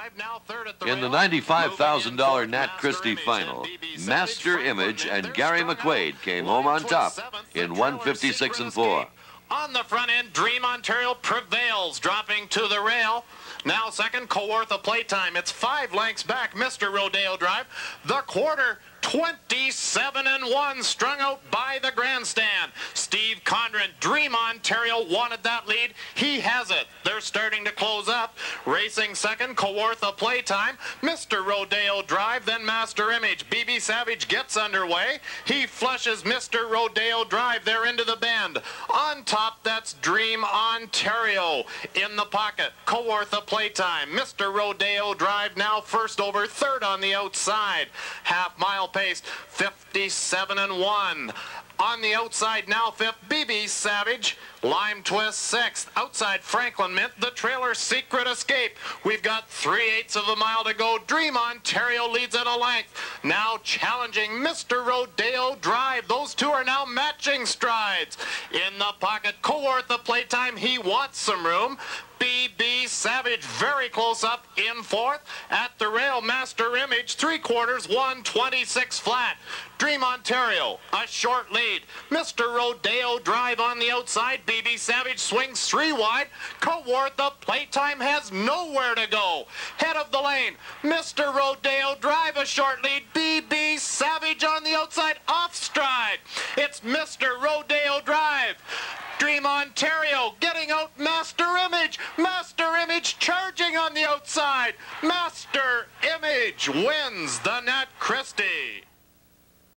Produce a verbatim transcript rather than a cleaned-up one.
In the ninety-five thousand dollar Nat Christie final, Master Image and Gary McQuaid came home on top in one fifty-six and four. On the front end, Dream Ontario prevails, dropping to the rail. Now second, Kawartha Playtime. It's five lengths back, Mister Rodeo Drive. The quarter, twenty-seven and one, strung out by the grandstand. Steve Condren, Dream Ontario wanted that lead. He has it. They're starting to close up. Racing second, Kawartha Playtime. Mister Rodeo Drive, then Master Image. B B Savage gets underway. He flushes Mister Rodeo Drive there into the bend. On top, that's Dream Ontario. In the pocket, Kawartha Playtime. Mister Rodeo Drive now first over, third on the outside. Half mile pace, fifty-seven and one. On the outside now fifth, B B Savage. Lime Twist sixth. Outside Franklin Mint, the trailer Secret Escape. We've got three-eighths of a mile to go. Dream Ontario leads at a length. Now challenging Mister Rodeo Drive. Those two are now matching strides. In the pocket, Kawartha Playtime. He wants some room. B B Savage very close up in fourth. At the rail, Master Image, three quarters, one twenty-six flat. Dream Ontario, a short lead. Mister Rodeo Drive on the outside. B B Savage swings three wide. Kawartha Playtime has nowhere to go. Head of the lane, Mister Rodeo Drive, a short lead. B B Savage on the outside, off stride. It's Mister Rodeo Drive. Dream Ontario getting out Master Image. Master Image charging on the outside. Master Image wins the Nat Christie.